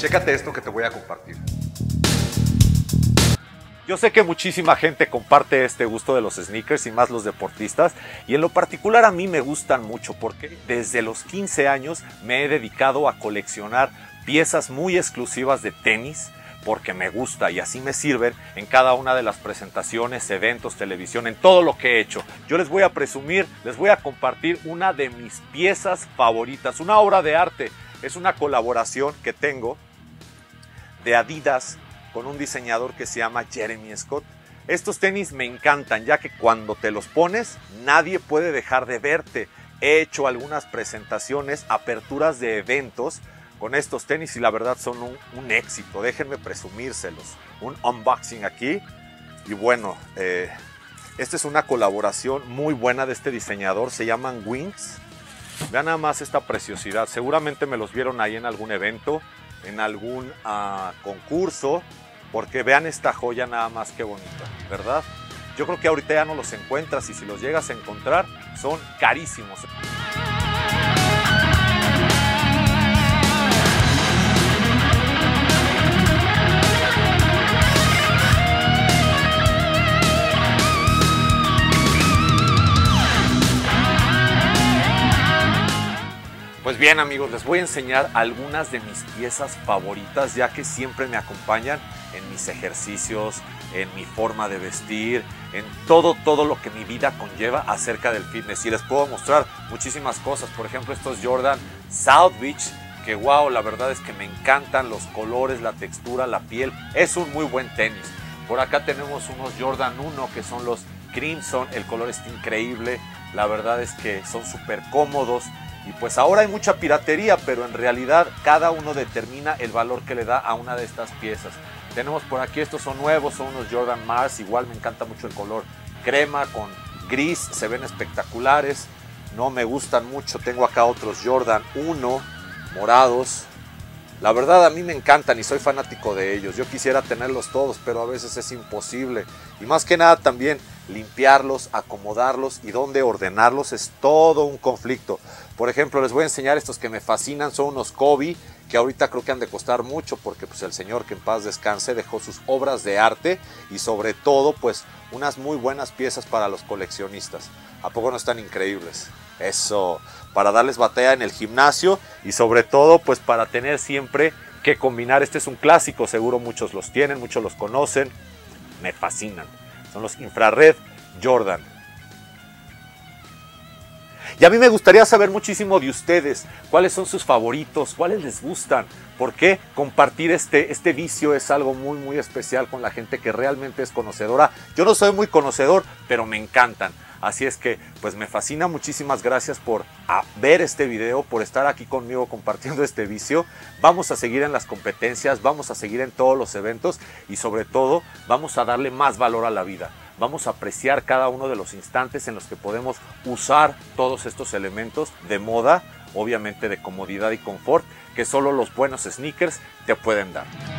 Chécate esto que te voy a compartir. Yo sé que muchísima gente comparte este gusto de los sneakers y más los deportistas, y en lo particular a mí me gustan mucho porque desde los 15 años me he dedicado a coleccionar piezas muy exclusivas de tenis porque me gusta y así me sirven en cada una de las presentaciones, eventos, televisión, en todo lo que he hecho. Yo les voy a presumir, les voy a compartir una de mis piezas favoritas, una obra de arte. Es una colaboración que tengo de Adidas con un diseñador que se llama Jeremy Scott. Estos tenis me encantan, ya que cuando te los pones, nadie puede dejar de verte. He hecho algunas presentaciones, aperturas de eventos con estos tenis y la verdad son un éxito. Déjenme presumírselos. Un unboxing aquí. Y bueno, esta es una colaboración muy buena de este diseñador. Se llaman Wings. Vean nada más esta preciosidad. Seguramente me los vieron ahí en algún evento, en algún concurso. Porque vean esta joya nada más que bonita, ¿verdad? Yo creo que ahorita ya no los encuentras y si los llegas a encontrar son carísimos. Pues bien amigos, les voy a enseñar algunas de mis piezas favoritas, ya que siempre me acompañan en mis ejercicios, en mi forma de vestir, en todo lo que mi vida conlleva acerca del fitness. Y les puedo mostrar muchísimas cosas, por ejemplo estos Jordan South Beach, que wow, la verdad es que me encantan los colores, la textura, la piel, es un muy buen tenis. Por acá tenemos unos Jordan 1 que son los Crimson, el color está increíble, la verdad es que son súper cómodos. Y pues ahora hay mucha piratería, pero en realidad cada uno determina el valor que le da a una de estas piezas. Tenemos por aquí, estos son nuevos, son unos Jordan Mars, igual me encanta mucho el color crema con gris, se ven espectaculares, no me gustan mucho. Tengo acá otros Jordan 1 morados, la verdad a mí me encantan y soy fanático de ellos. Yo quisiera tenerlos todos, pero a veces es imposible. Y más que nada también limpiarlos, acomodarlos y dónde ordenarlos es todo un conflicto. Por ejemplo, les voy a enseñar estos que me fascinan, son unos Kobe, que ahorita creo que han de costar mucho porque pues el señor, que en paz descanse, dejó sus obras de arte y sobre todo pues unas muy buenas piezas para los coleccionistas. ¿A poco no están increíbles? Eso, para darles batalla en el gimnasio y sobre todo pues para tener siempre que combinar. Este es un clásico, seguro muchos los tienen, muchos los conocen, me fascinan. Son los Infrared Jordan. Y a mí me gustaría saber muchísimo de ustedes, cuáles son sus favoritos, cuáles les gustan, porque compartir este vicio es algo muy especial con la gente que realmente es conocedora. Yo no soy muy conocedor, pero me encantan. Así es que pues me fascina, muchísimas gracias por ver este video, por estar aquí conmigo compartiendo este vicio. Vamos a seguir en las competencias, vamos a seguir en todos los eventos y sobre todo vamos a darle más valor a la vida. Vamos a apreciar cada uno de los instantes en los que podemos usar todos estos elementos de moda, obviamente de comodidad y confort, que solo los buenos sneakers te pueden dar.